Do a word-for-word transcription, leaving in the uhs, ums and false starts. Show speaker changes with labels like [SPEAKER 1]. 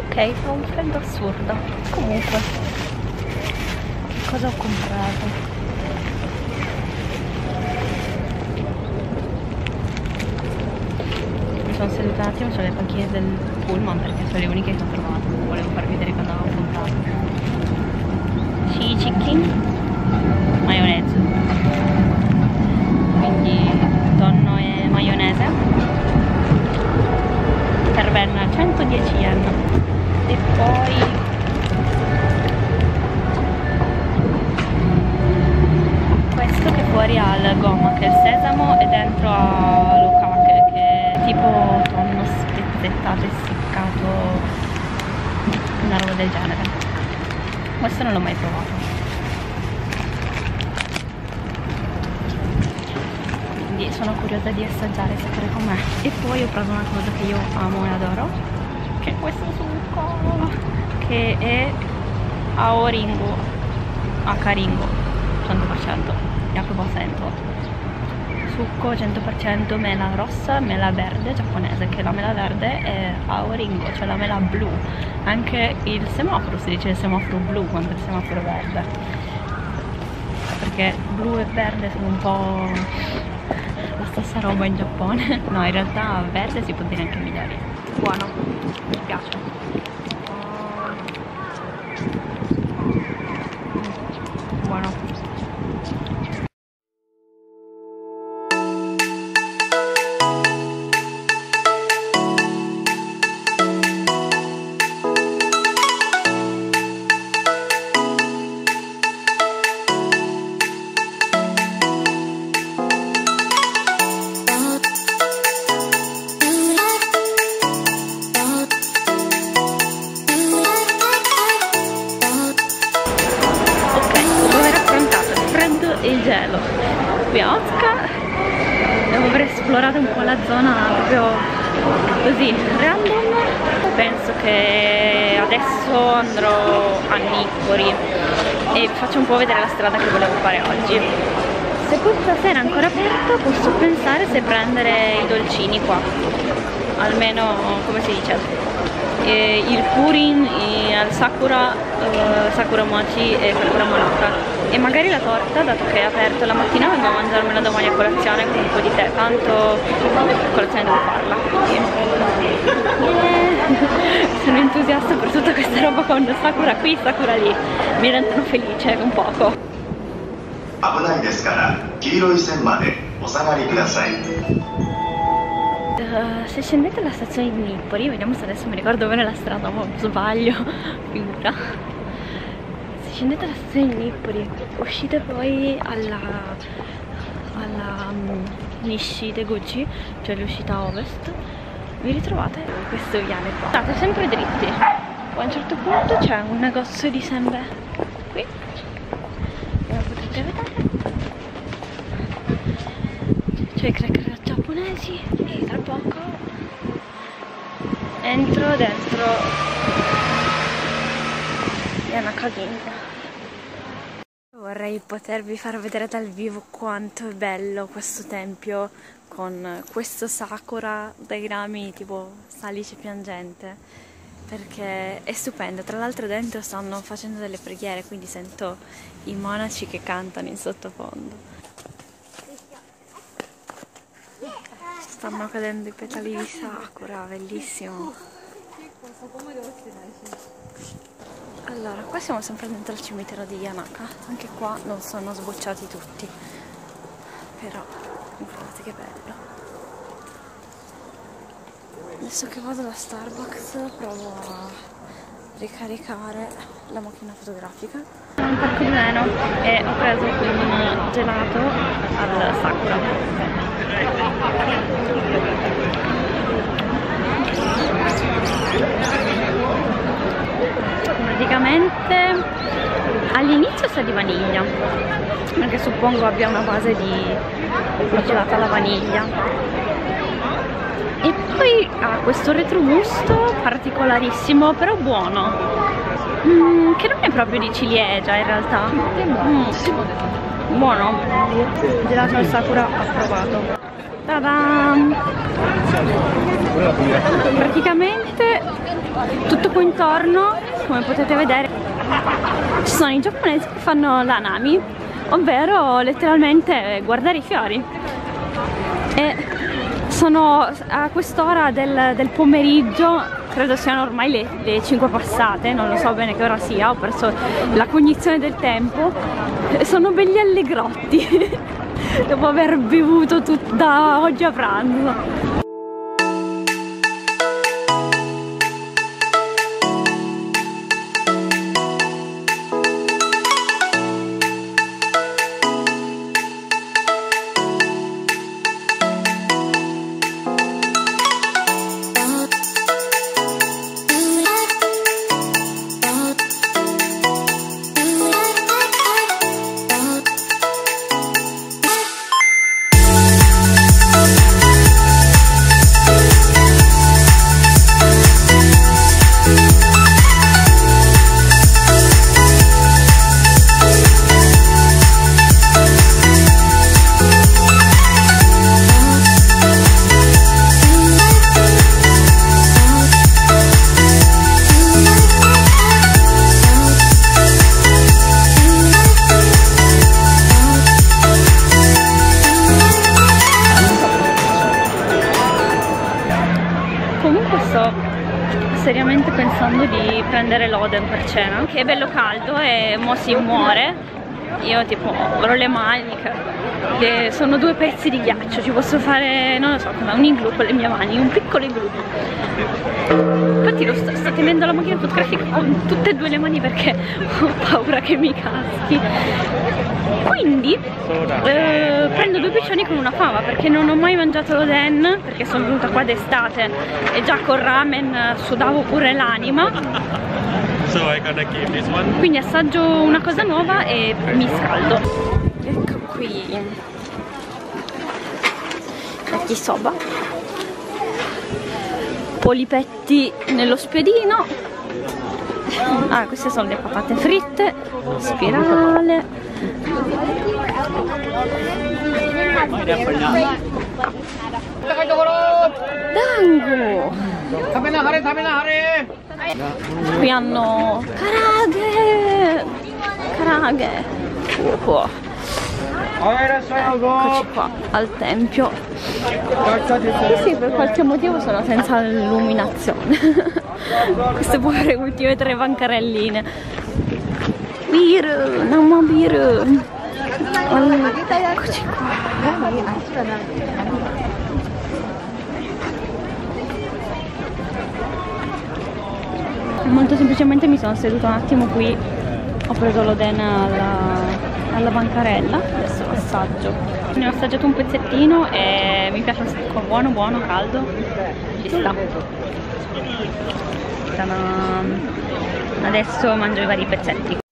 [SPEAKER 1] Ok, fa un freddo assurdo. Comunque, che cosa ho comprato? Mi sono seduta un attimo sulle panchine del pullman perché sono le uniche che ho trovato. Volevo farvi vedere cosa avevo comprato. Chili chicken, maionese. Quindi tonno e maionese per ben centodieci yen. E poi questo che fuori ha il gomma, che è il sesamo, e dentro ha l'okake, che è tipo tonno spezzettato, essiccato, una roba del genere. Questo non l'ho mai provato. Quindi sono curiosa di assaggiare, sapere com'è. E poi ho preso una cosa che io amo e adoro, che è questo succo, che è Aoringo, Akaringo, cento per cento, Yakuba Sento. Succo cento per cento mela rossa, mela verde giapponese, che la mela verde è Aoringo, cioè la mela blu. Anche il semaforo si dice il semaforo blu quando il semaforo verde, perché blu e verde sono un po' la stessa roba in Giappone. No, in realtà verde si può dire anche migliore. Buono, mi piace. Buono. Il gelo qui a Otsuka, devo aver esplorato un po' la zona proprio così random. Penso che adesso andrò a Nippori e vi faccio un po' vedere la strada che volevo fare oggi. Se questa sera è ancora aperto, posso pensare se prendere i dolcini qua, almeno come si dice, e il purin al sakura, uh, sakura mochi e sakura malata, e magari la torta, dato che è aperto la mattina, vengo a mangiarmela domani a colazione con un po' di tè, tanto colazione devo farla. Yeah. Sono entusiasta per tutta questa roba con sakura qui, sakura lì, mi rendono felice un poco. Uh, se scendete alla stazione di Nippori, vediamo se adesso mi ricordo bene la strada, ma sbaglio, figura. Se scendete alla stazione di Nippori, uscite poi alla, alla um, Nishi Deguchi, cioè l'uscita ovest, vi ritrovate questo viale qua. State sempre dritti, poi a un certo punto c'è un negozio di senbei qui, come potete vedere, c'è i cracker giapponesi e tra poco entro dentro Yanaka Ginza. Vorrei potervi far vedere dal vivo quanto è bello questo tempio con questo sakura dai rami tipo salice piangente, perché è stupendo. Tra l'altro dentro stanno facendo delle preghiere, quindi sento i monaci che cantano in sottofondo. Stanno cadendo i petali di sakura, bellissimo. Allora, qua siamo sempre dentro al cimitero di Yanaka. Anche qua non sono sbocciati tutti, però guardate che bello. Adesso che vado da Starbucks provo a ricaricare la macchina fotografica. Sono al parco di Ueno e ho preso un gelato al sakura. Praticamente all'inizio sa di vaniglia, perché suppongo abbia una base di gelato alla vaniglia, e poi ha questo retrogusto particolarissimo, però buono, mm, che non è proprio di ciliegia in realtà. mm. Buono, gelato al sakura approvato. Ta-da! Praticamente tutto qua intorno, come potete vedere, ci sono i giapponesi che fanno l'hanami, ovvero letteralmente guardare i fiori. E sono a quest'ora del, del pomeriggio, credo siano ormai le, le cinque passate, non lo so bene che ora sia, ho perso la cognizione del tempo. Sono belli allegrotti dopo aver bevuto tutto da oggi a pranzo. Seriamente pensando di prendere l'Oden per cena, che è bello caldo e mo si muore. Io tipo avrò le maniche, che sono due pezzi di ghiaccio, ci posso fare, non lo so, un igloo con le mie mani, un piccolo igloo. Infatti lo sto, sto tenendo la macchina fotografica con tutte e due le mani perché ho paura che mi caschi. Quindi eh, prendo due piccioni con una fava, perché non ho mai mangiato l'Oden, perché sono venuta qua d'estate e già col ramen sudavo pure l'anima. Quindi assaggio una cosa nuova e mi scaldo. Ecco qui yakisoba, polipetti nello spiedino. Ah, queste sono le patate fritte, spirale. Dango. Qui hanno karage. Karage. Oh. Eccoci qua al tempio. Sì, sì, per qualche motivo sono senza illuminazione. Queste povere ultime tre bancarelline. Biru, nama biru. Eccoci qua. Molto semplicemente mi sono seduta un attimo qui, ho preso l'Oden alla, alla bancarella, adesso lo assaggio. Ne ho assaggiato un pezzettino e mi piace un sacco, buono buono, caldo, ci sta. Adesso mangio i vari pezzetti.